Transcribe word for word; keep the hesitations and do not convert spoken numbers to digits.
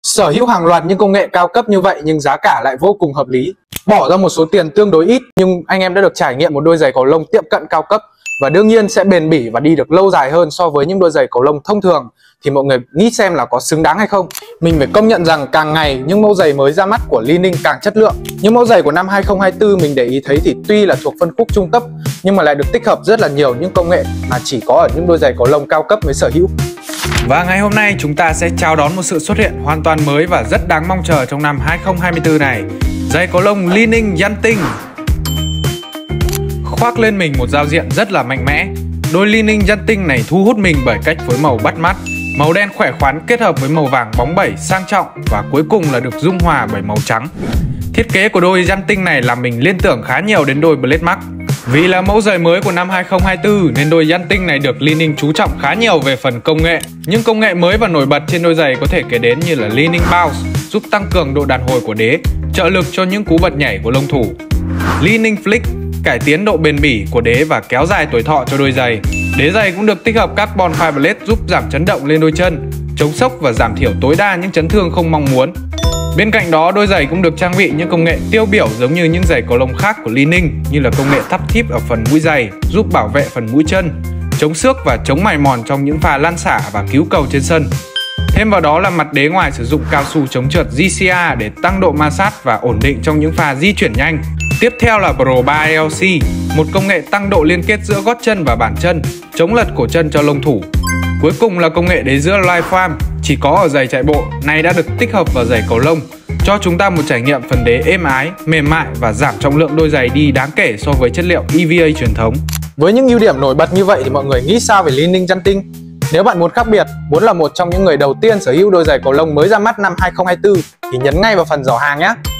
Sở hữu hàng loạt những công nghệ cao cấp như vậy nhưng giá cả lại vô cùng hợp lý. Bỏ ra một số tiền tương đối ít nhưng anh em đã được trải nghiệm một đôi giày cầu lông tiệm cận cao cấp và đương nhiên sẽ bền bỉ và đi được lâu dài hơn so với những đôi giày cầu lông thông thường. Thì mọi người nghĩ xem là có xứng đáng hay không? Mình phải công nhận rằng càng ngày những mẫu giày mới ra mắt của Li-Ning càng chất lượng. Những mẫu giày của năm hai không hai tư mình để ý thấy thì tuy là thuộc phân khúc trung cấp nhưng mà lại được tích hợp rất là nhiều những công nghệ mà chỉ có ở những đôi giày cầu lông cao cấp mới sở hữu. Và ngày hôm nay chúng ta sẽ chào đón một sự xuất hiện hoàn toàn mới và rất đáng mong chờ trong năm hai không hai tư này. Giày cầu lông Li-Ning Yanting khoác lên mình một giao diện rất là mạnh mẽ. Đôi Li-Ning Yanting này thu hút mình bởi cách phối màu bắt mắt. Màu đen khỏe khoắn kết hợp với màu vàng bóng bẩy sang trọng và cuối cùng là được dung hòa bởi màu trắng. Thiết kế của đôi Yanting này làm mình liên tưởng khá nhiều đến đôi Blade Max. Vì là mẫu giày mới của năm hai không hai tư nên đôi Yanting này được Li-Ning chú trọng khá nhiều về phần công nghệ. Những công nghệ mới và nổi bật trên đôi giày có thể kể đến như là Li-Ning Bounce giúp tăng cường độ đàn hồi của đế, trợ lực cho những cú bật nhảy của lông thủ. Li-Ning Flick cải tiến độ bền bỉ của đế và kéo dài tuổi thọ cho đôi giày. Đế giày cũng được tích hợp carbon fiberless giúp giảm chấn động lên đôi chân, chống sốc và giảm thiểu tối đa những chấn thương không mong muốn. Bên cạnh đó, đôi giày cũng được trang bị những công nghệ tiêu biểu giống như những giày cầu lông khác của Li-Ning như là công nghệ thắp thíp ở phần mũi giày giúp bảo vệ phần mũi chân, chống xước và chống mài mòn trong những pha lăn xả và cứu cầu trên sân. Thêm vào đó là mặt đế ngoài sử dụng cao su chống trượt giê xê a để tăng độ ma sát và ổn định trong những pha di chuyển nhanh. Tiếp theo là Pro ba L C, một công nghệ tăng độ liên kết giữa gót chân và bàn chân, chống lật cổ chân cho lông thủ. Cuối cùng là công nghệ đế giữa Lifoam, chỉ có ở giày chạy bộ, này đã được tích hợp vào giày cầu lông, cho chúng ta một trải nghiệm phần đế êm ái, mềm mại và giảm trọng lượng đôi giày đi đáng kể so với chất liệu E V A truyền thống. Với những ưu điểm nổi bật như vậy thì mọi người nghĩ sao về Li-Ning Yanting? Nếu bạn muốn khác biệt, muốn là một trong những người đầu tiên sở hữu đôi giày cầu lông mới ra mắt năm hai không hai tư thì nhấn ngay vào phần giỏ hàng nhé!